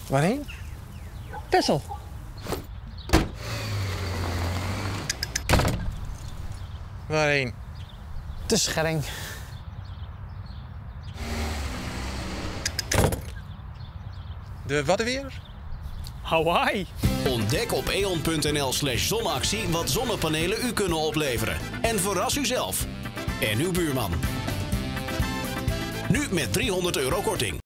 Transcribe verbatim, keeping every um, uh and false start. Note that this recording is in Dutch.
Waarheen? Texel. Waarheen? De Schelling. De wat weer? Hawaii. Ontdek op e o n punt n l slash zonactie wat zonnepanelen u kunnen opleveren. En verras uzelf. En uw buurman. Nu met driehonderd euro korting.